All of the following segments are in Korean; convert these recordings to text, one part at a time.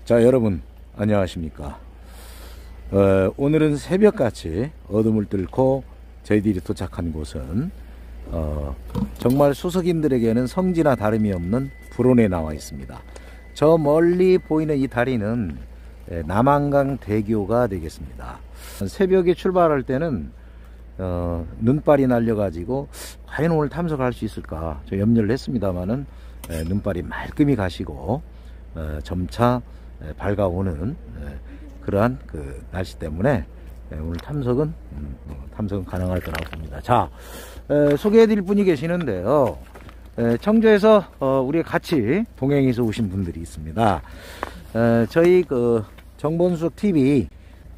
자, 여러분 안녕하십니까. 오늘은 새벽같이 어둠을 뚫고 저희들이 도착한 곳은 정말 수석인들에게는 성지나 다름이 없는 불원에 나와 있습니다. 저 멀리 보이는 이 다리는 남한강 대교가 되겠습니다. 새벽에 출발할 때는 눈발이 날려가지고 과연 오늘 탐색할 수 있을까 저 염려를 했습니다만은 눈발이 말끔히 가시고 점차 밝아오는 그러한 그 날씨 때문에 오늘 탐색은 가능할 거라고 봅니다. 자, 소개해드릴 분이 계시는데요. 청주에서 우리가 같이 동행해서 오신 분들이 있습니다. 저희 그 정본숙 TV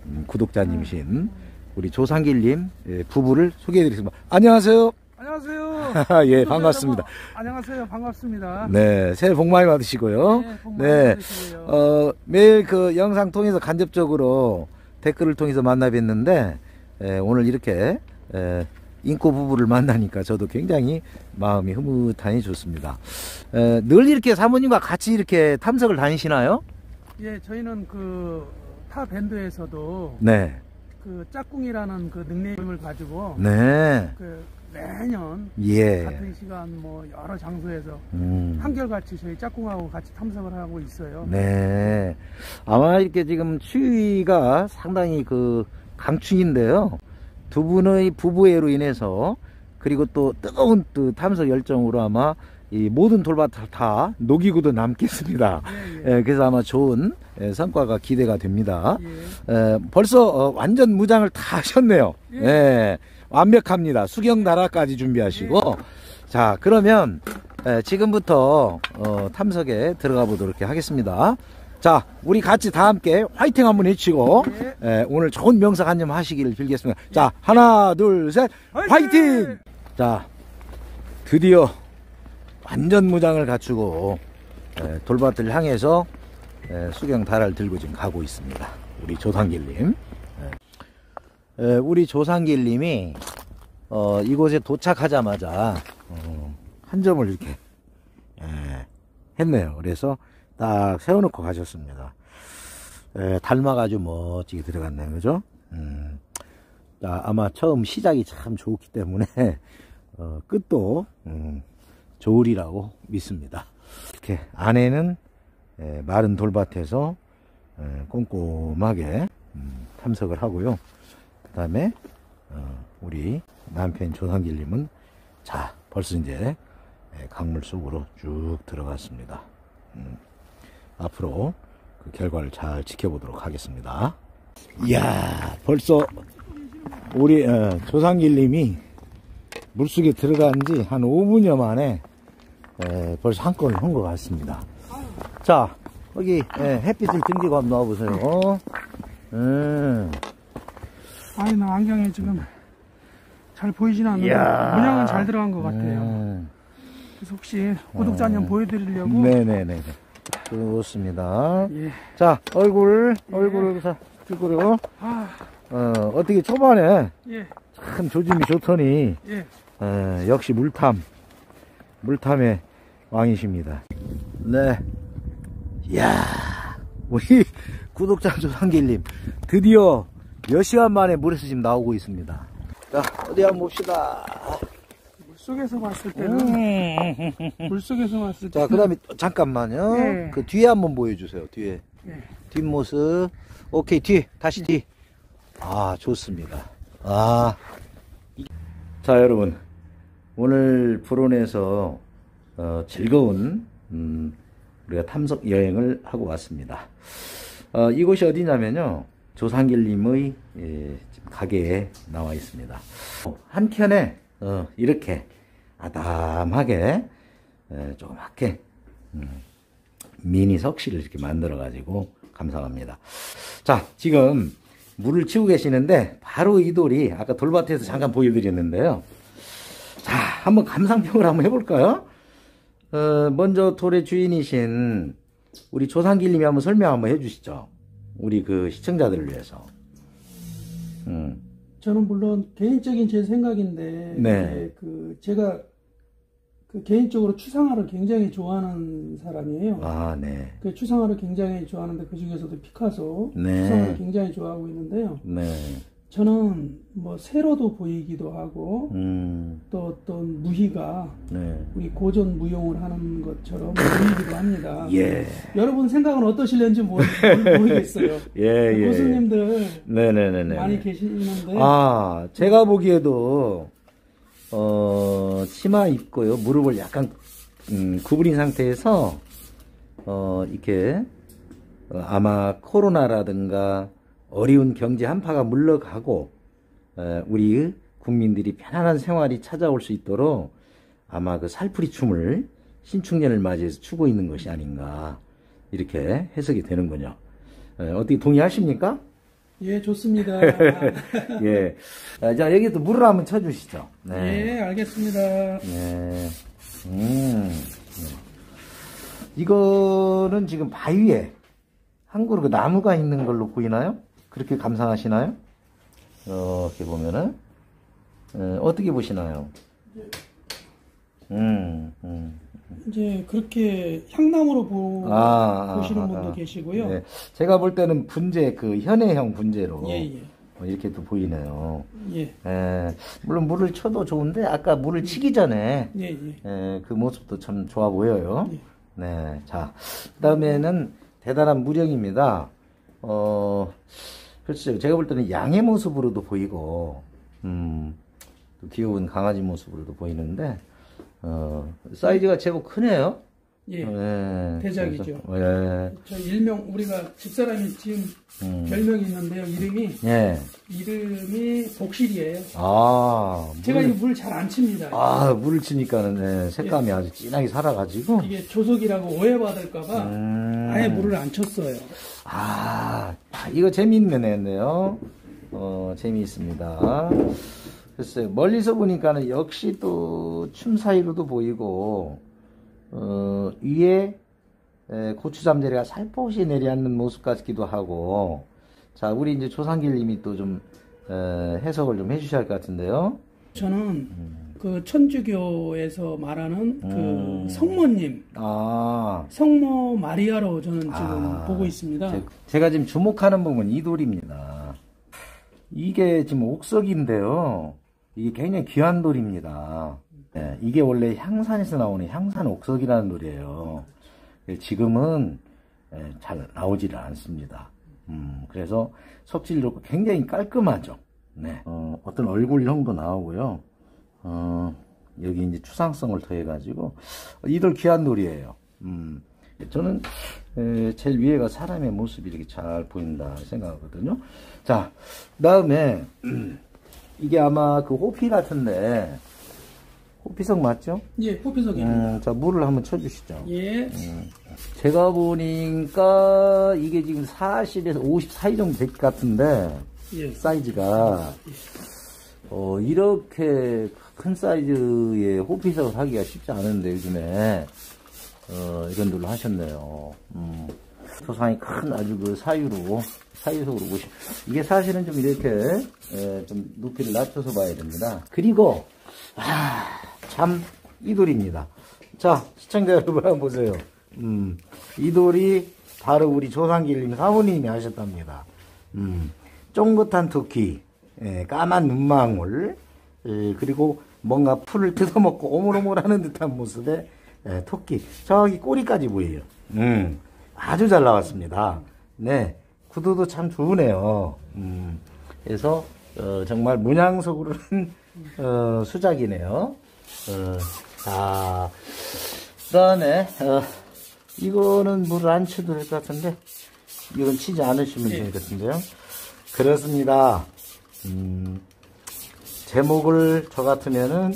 구독자님이신 우리 조상길님 부부를 소개해드리겠습니다. 안녕하세요. 안녕하세요. 예, 반갑습니다. 안녕하세요. 반갑습니다. 네, 새해 복 많이 받으시고요. 네, 복 많이 받으시고요. 매일 그 영상 통해서 간접적으로 댓글을 통해서 만나 뵀는데 오늘 이렇게 인꼬 부부를 만나니까 저도 굉장히 마음이 흐뭇하니 좋습니다. 늘 이렇게 사모님과 같이 이렇게 탐색을 다니시나요? 예, 저희는 그 타 밴드에서도 네. 그 짝꿍이라는 그 닉네임을 가지고 네. 그 매년 예. 같은 시간 뭐 여러 장소에서 한결같이 저희 짝꿍하고 같이 탐색을 하고 있어요. 네. 아마 이렇게 지금 추위가 상당히 그 강추인데요. 두 분의 부부애로 인해서 그리고 또 뜨거운 또 탐색 열정으로 아마 이 모든 돌밭을 다 녹이고도 남겠습니다. 예, 예. 그래서 아마 좋은 성과가 기대가 됩니다. 예. 벌써 완전 무장을 다 하셨네요. 예. 완벽합니다. 수경나라까지 준비하시고. 예. 자, 그러면 지금부터 탐색에 들어가 보도록 하겠습니다. 자, 우리 같이 다 함께 화이팅 한번 해주시고 오늘 좋은 명상 한점 하시기를 빌겠습니다. 자, 하나 둘 셋 화이팅! 자, 드디어 완전 무장을 갖추고 돌밭을 향해서 수경다라를 들고 지금 가고 있습니다. 우리 조상길님. 우리 조상길님이 이곳에 도착하자마자 한 점을 이렇게 했네요. 그래서 딱 세워놓고 가셨습니다. 닮아가지고 멋지게 들어갔네요. 그죠? 자, 아마 처음 시작이 참 좋기 때문에 끝도 좋으리라고 믿습니다. 이렇게 안에는 마른 돌밭에서 꼼꼼하게 탐색을 하고요. 그 다음에 우리 남편 조상길님은 자, 벌써 이제 강물 속으로 쭉 들어갔습니다. 앞으로 그 결과를 잘 지켜보도록 하겠습니다. 이야, 벌써 우리 조상길님이 물속에 들어간 지 한 5분여 만에 벌써 한 건을 한 것 같습니다. 자, 여기 햇빛을 등지고 한번 나와보세요. 아니, 나 안경에 지금 잘 보이진 않는데 문양은 잘 들어간 것 같아요. 그래서 혹시 구독자님 보여드리려고. 네네네. 좋습니다. 예. 자, 얼굴을 찍고요. 어떻게 초반에 예. 참 조짐이 좋더니 예. 역시 물탐의 왕이십니다. 네. 이야, 우리 구독자 조상길님 드디어 몇 시간 만에 물에서 지금 나오고 있습니다. 자, 어디 한번 봅시다. 물속에서 봤을 때는 물속에서 봤을 때. 자, 그 다음에 잠깐만요. 네. 그 뒤에 한번 보여주세요. 뒤에. 네. 뒷모습. 오케이, 뒤. 다시 뒤. 아, 좋습니다. 아. 자, 여러분. 오늘 불원에서 즐거운 우리가 탐색 여행을 하고 왔습니다. 이곳이 어디냐면요. 조상길님의 가게에 나와 있습니다. 한켠에 이렇게 아담하게 조그맣게 미니 석실을 이렇게 만들어 가지고 감상합니다. 자, 지금 물을 치고 계시는데 바로 이 돌이 아까 돌밭에서 잠깐 보여드렸는데요. 자, 한번 감상평을 한번 해볼까요? 먼저 돌의 주인이신 우리 조상길님이 한번 설명 한번 해주시죠. 우리 그 시청자들을 위해서. 저는 물론 개인적인 제 생각인데 네. 제가 그 개인적으로 추상화를 굉장히 좋아하는 사람이에요. 아, 네. 그 추상화를 굉장히 좋아하는데 그 중에서도 피카소 네. 추상화를 굉장히 좋아하고 있는데요. 네. 저는 뭐 세로도 보이기도 하고 또 어떤 무희가 네. 우리 고전 무용을 하는 것처럼 보이기도 합니다. 예. 여러분 생각은 어떠실는지 모르겠어요. 예, 예. 교수님들 네네네네. 많이 계시는데 아, 제가 보기에도 치마 입고요. 무릎을 약간 구부린 상태에서 이렇게 아마 코로나라든가 어려운 경제 한파가 물러가고 우리 국민들이 편안한 생활이 찾아올 수 있도록 아마 그 살풀이 춤을 신축년을 맞이해서 추고 있는 것이 아닌가 이렇게 해석이 되는군요. 어떻게 동의하십니까? 예, 좋습니다. 예. 자, 여기 또 물을 한번 쳐주시죠. 네. 예, 알겠습니다. 네. 이거는 지금 바위에 한 그루 나무가 있는 걸로 보이나요? 그렇게 감상하시나요? 이렇게 보면은 어떻게 보시나요? 이제 그렇게 향나무로 보시는 분도 계시고요. 네. 제가 볼 때는 분재, 그 현해형 분재로 예. 이렇게 또 보이네요. 예. 물론 물을 쳐도 좋은데 아까 물을 치기 전에 예. 그 모습도 참 좋아 보여요. 예. 네. 자, 그 다음에는 대단한 무령입니다. 글쎄요. 제가 볼 때는 양의 모습으로도 보이고, 또 귀여운 강아지 모습으로도 보이는데, 사이즈가 제법 크네요. 예. 네. 대작이죠. 예. 저 일명, 우리가 집사람이 지은 별명이 있는데요. 이름이 복실이에요. 아. 제가 이 물 잘 안 칩니다. 아, 물을 치니까는 색감이 아주 진하게 살아가지고. 이게 조석이라고 오해받을까봐 아예 물을 안 쳤어요. 이거 재미있는 애인데요. 재미있습니다. 글쎄요, 멀리서 보니까는 역시 또 춤 사이로도 보이고, 위에 고추 잠재리가 살포시 내려앉는 모습 같기도 하고, 자, 우리 이제 조상길 님이 또 좀, 해석을 좀 해주셔야 할 것 같은데요. 저는 그 천주교에서 말하는 그 성모님, 성모 마리아로 저는 지금 보고 있습니다. 제가 지금 주목하는 부분은 이 돌입니다. 이게 지금 옥석인데요. 이게 굉장히 귀한 돌입니다. 네, 이게 원래 향산에서 나오는 향산 옥석이라는 돌이에요. 지금은 잘 나오지를 않습니다. 그래서 석질 좋고 굉장히 깔끔하죠. 네. 어떤 얼굴형도 나오고요. 여기 이제 추상성을 더해가지고 이 돌 귀한 돌이에요. 저는 제일 위에가 사람의 모습이 이렇게 잘 보인다 생각하거든요. 자, 다음에 이게 아마 그 호피 같은데 호피석 맞죠? 예, 호피석입니다. 자, 물을 한번 쳐주시죠. 예. 제가 보니까 이게 지금 40에서 50 사이 정도 될 것 같은데 예. 사이즈가 이렇게 큰 사이즈의 호피석을 하기가 쉽지 않은데 요즘에 이런 돌로 하셨네요. 조상이 큰 아주 그 사유석으로 보시. 이게 사실은 좀 이렇게 좀 높이를 낮춰서 봐야 됩니다. 그리고 참 이 돌입니다. 자, 시청자 여러분 한번 보세요. 이 돌이 바로 우리 조상길님 사모님이 하셨답니다. 쫑긋한 토끼, 까만 눈망울, 그리고 뭔가 풀을 뜯어먹고 오물오물하는 듯한 모습의 토끼. 저기 꼬리까지 보여요. 아주 잘 나왔습니다. 네, 구도도 참 좋으네요. 그래서 정말 문양석으로는 수작이네요. 그 다음에 이거는 물을 안 쳐도 될 것 같은데 이건 치지 않으시면 될 것 같은데요. 그렇습니다. 제목을 저 같으면은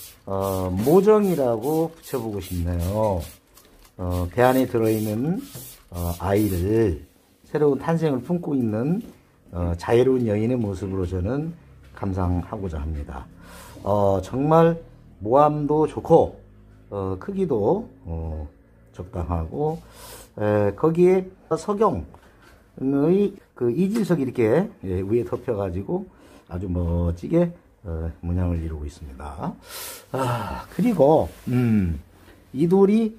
모정이라고 붙여보고 싶네요. 배 안에 들어있는 아이를 새로운 탄생을 품고 있는 자유로운 여인의 모습으로 저는 감상하고자 합니다. 정말 모함도 좋고 크기도 적당하고 거기에 석영의 그 이질석이 이렇게 위에 덮여가지고 아주 멋지게 문양을 이루고 있습니다. 그리고 이 돌이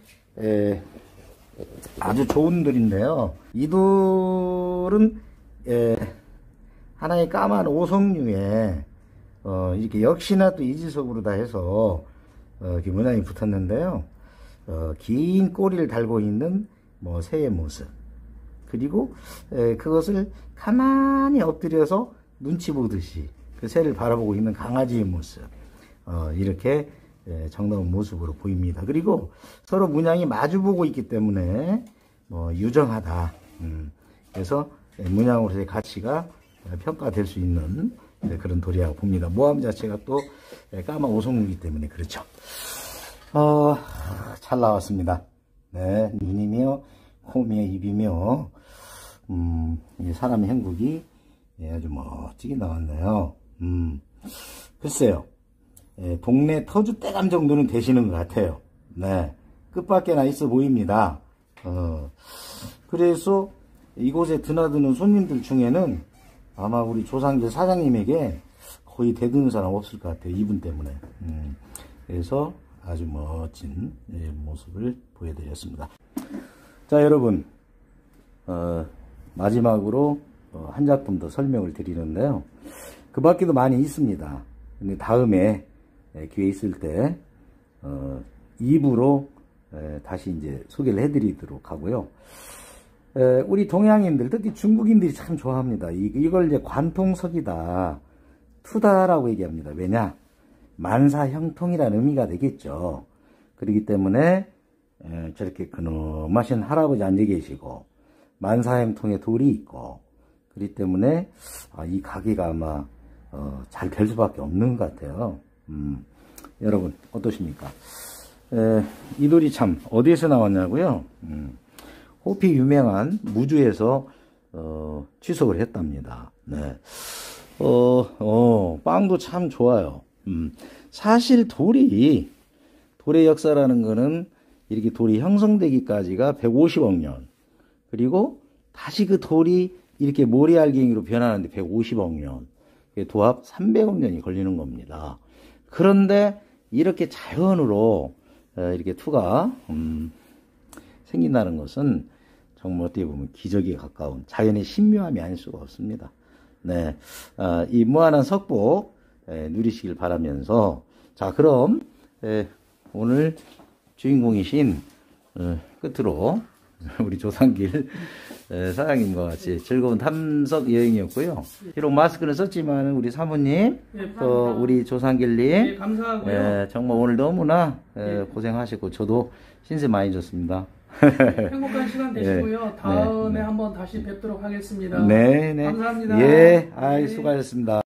아주 좋은 돌인데요. 이 돌은 하나의 까만 오석류에 이렇게 역시나 또 이지석으로 다 해서 이렇게 문양이 붙었는데요. 긴 꼬리를 달고 있는 새의 모습, 그리고 그것을 가만히 엎드려서 눈치 보듯이 그 새를 바라보고 있는 강아지의 모습, 이렇게 정다운 모습으로 보입니다. 그리고 서로 문양이 마주보고 있기 때문에 유정하다. 그래서 문양으로서의 가치가 평가될 수 있는 그런 돌이라고 봅니다. 모함 자체가 또 까만 오송이기 때문에 그렇죠. 잘 나왔습니다. 네, 눈이며 코며 입이며 이 사람의 형국이 아주 멋지게 나왔네요. 글쎄요, 동네 터줏대감 정도는 되시는 것 같아요. 네, 끝밖에나 있어 보입니다. 그래서 이곳에 드나드는 손님들 중에는 아마 우리 조상길 사장님에게 거의 대드는 사람 없을 것 같아요. 이분 때문에. 그래서 아주 멋진 모습을 보여드렸습니다. 자, 여러분, 마지막으로 한 작품 더 설명을 드리는데요. 그 밖에도 많이 있습니다. 근데 다음에 기회 있을 때 2부로 다시 이제 소개를 해드리도록 하고요. 우리 동양인들, 특히 중국인들이 참 좋아합니다. 이걸 이제 관통석이다, 투다라고 얘기합니다. 왜냐? 만사형통이라는 의미가 되겠죠. 그렇기 때문에 저렇게 근엄하신 할아버지 앉아 계시고 만사형통의 돌이 있고, 그렇기 때문에 이 가게가 아마 잘 될 수밖에 없는 것 같아요. 여러분 어떠십니까? 이 돌이 참 어디에서 나왔냐고요? 호피 유명한 무주에서 취석을 했답니다. 네. 빵도 참 좋아요. 사실 돌의 역사라는 거는 이렇게 돌이 형성되기까지가 150억 년, 그리고 다시 그 돌이 이렇게 모래알갱이로 변하는데 150억 년, 도합 300억 년이 걸리는 겁니다. 그런데 이렇게 자연으로 이렇게 투가 생긴다는 것은 정말 어떻게 보면 기적에 가까운 자연의 신묘함이 아닐 수가 없습니다. 네, 이 무한한 석복 누리시길 바라면서, 자, 그럼 오늘 주인공이신 끝으로 우리 조상길 사장님과 같이 즐거운 탐석 여행이었고요. 비록 마스크는 썼지만 우리 사모님, 또 우리 조상길님, 감사하고요. 정말 오늘 너무나 고생하셨고 저도 신세 많이 졌습니다. 행복한 시간 되시고요. 다음에 한번 다시 뵙도록 하겠습니다. 네. 감사합니다. 예, 수고하셨습니다.